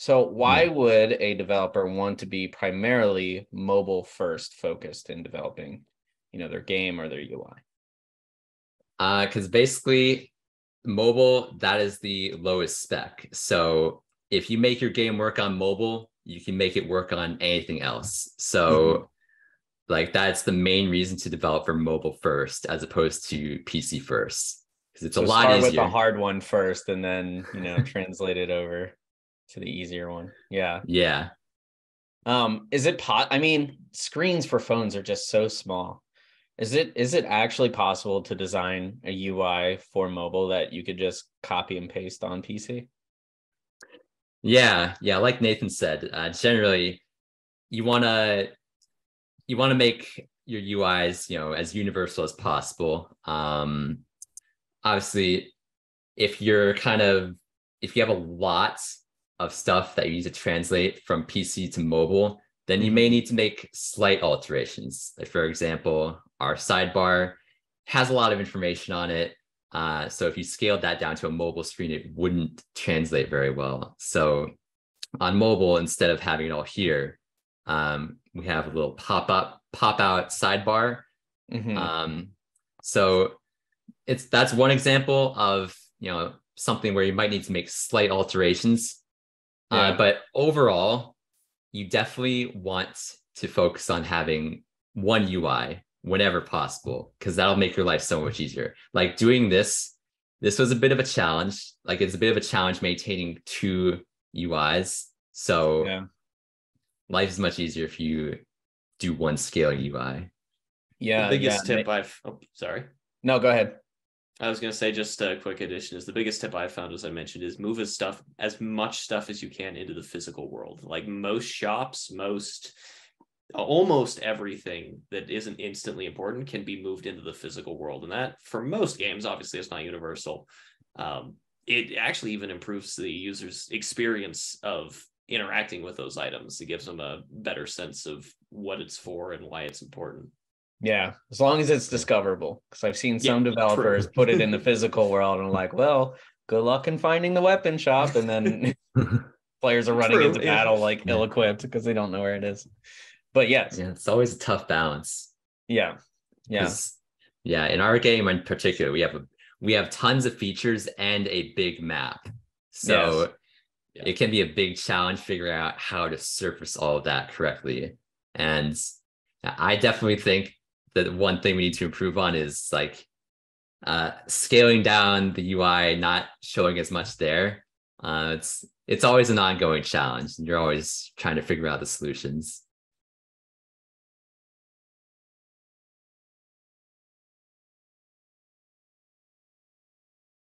So why would a developer want to be primarily mobile first focused in developing, their game or their UI? Because basically mobile, that is the lowest spec. So if you make your game work on mobile, you can make it work on anything else. So like that's the main reason to develop for mobile first as opposed to PC first, because it's a lot start easier. with the hard one first and then translate it over to the easier one. Yeah. Is it screens for phones are just so small. Is it actually possible to design a UI for mobile that you could just copy and paste on PC? Yeah, like Nathan said, generally you want to make your UIs, as universal as possible. Obviously, if you have a lot of stuff that you need to translate from PC to mobile, then you may need to make slight alterations. Like, for example, our sidebar has a lot of information on it. So if you scaled that down to a mobile screen, it wouldn't translate very well. So on mobile, instead of having it all here, we have a little pop out sidebar. So that's one example of something where you might need to make slight alterations. But overall, you definitely want to focus on having one UI whenever possible, because that'll make your life so much easier. Like doing this was a bit of a challenge. Like it's a bit of a challenge maintaining two UIs. So life is much easier if you do one scaling UI. The biggest tip sorry. No, go ahead. I was going to say, just a quick addition, is the biggest tip I've found, as I mentioned, is move as much stuff as you can into the physical world. Like most shops, almost everything that isn't instantly important can be moved into the physical world. And that, for most games, obviously it's not universal. It actually even improves the user's experience of interacting with those items. It gives them a better sense of what it's for and why it's important. Yeah, as long as it's discoverable, because I've seen some developers put it in the physical world and like, well, good luck in finding the weapon shop, and then players are running into battle like ill-equipped because they don't know where it is. But yes, it's always a tough balance. Yeah. In our game in particular, we have tons of features and a big map, so it can be a big challenge figuring out how to surface all of that correctly. And I definitely think that one thing we need to improve on is like scaling down the UI, not showing as much there. It's always an ongoing challenge, and you're always trying to figure out the solutions.